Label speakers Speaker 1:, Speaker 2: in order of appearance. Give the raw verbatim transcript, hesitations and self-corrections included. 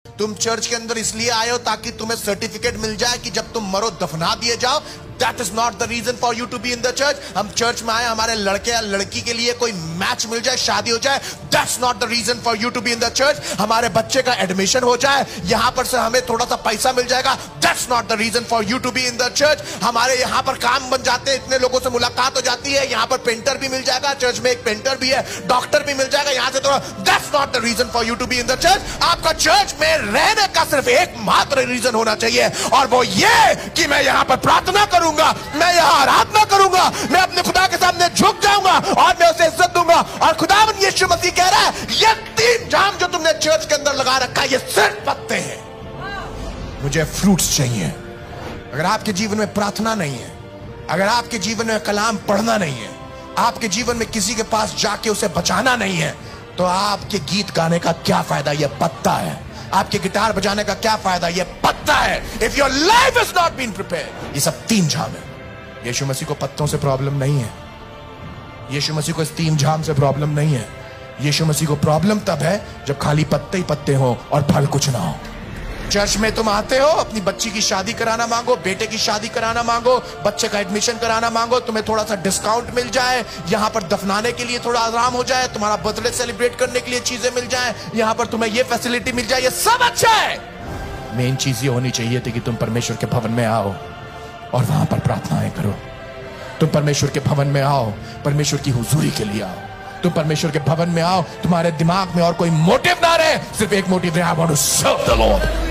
Speaker 1: तुम चर्च के अंदर इसलिए आए हो ताकि तुम्हें सर्टिफिकेट मिल जाए कि जब तुम मरो दफना दिए जाओ। That is not the reason for you to be in the church. हम चर्च में आए हमारे लड़के या लड़की के लिए कोई मैच मिल जाए, शादी हो जाए। That's not the reason for you to be in the church. हमारे बच्चे का एडमिशन हो जाए, यहां पर से हमें थोड़ा सा पैसा मिल जाएगा। That's not the reason for you to be in the church. हमारे यहां पर काम बन जाते हैं, इतने लोगों से मुलाकात हो जाती है, यहां पर पेंटर भी मिल जाएगा, चर्च में एक पेंटर भी है, डॉक्टर भी मिल जाएगा, यहां से थोड़ा। That's not the reason for you to be in the church. आपका चर्च में रहने का सिर्फ एकमात्र रीजन होना चाहिए, और वो ये कि मैं यहां पर प्रार्थना करूं, मैं यहां आराधना करूंगा, मैं अपने खुदा के सामने झुक जाऊंगा और मैं उसे इज्जत दूंगा। और खुदावंद यीशु मसीह कह रहा है, ये तीन जाम जो तुमने चर्च के अंदर लगा रखा है, ये सिर्फ पत्ते हैं, मुझे फ्रूट्स चाहिए। अगर आपके जीवन में प्रार्थना नहीं है, अगर आपके जीवन में कलाम पढ़ना नहीं है, आपके जीवन में किसी के पास जाके उसे बचाना नहीं है, तो आपके गीत गाने का क्या फायदा? ये पत्ता है। आपके गिटार बजाने का क्या फायदा? ये पत्ता है। If your life is not been prepared. ये सब तीन झाम है। यीशु मसीह को पत्तों से प्रॉब्लम नहीं है, यीशु मसीह को इस तीन झाम से प्रॉब्लम नहीं है। यीशु मसीह को प्रॉब्लम तब है जब खाली पत्ते ही पत्ते हो और फल कुछ ना हो। चर्च में तुम आते हो, अपनी बच्ची की शादी कराना मांगो, बेटे की शादी कराना मांगो, बच्चे का एडमिशन कराना मांगो, तुम्हें थोड़ा सा डिस्काउंट मिल जाए, यहां पर दफनाने के लिए थोड़ा आराम हो जाए, तुम्हारा बर्थडे सेलिब्रेट करने के लिए चीजें मिल जाए, यहां पर तुम्हें ये फैसिलिटी मिल जाए, ये सब अच्छा है। मेन चीज ये होनी चाहिए थी कि तुम परमेश्वर के भवन में आओ और वहां पर प्रार्थनाएं करो। तुम परमेश्वर के भवन में आओ, परमेश्वर की हुजूरी के लिए आओ। तुम परमेश्वर के भवन में आओ, तुम्हारे दिमाग में और कोई मोटिव ना रहे, सिर्फ एक मोटिव रहे, I want to serve the Lord.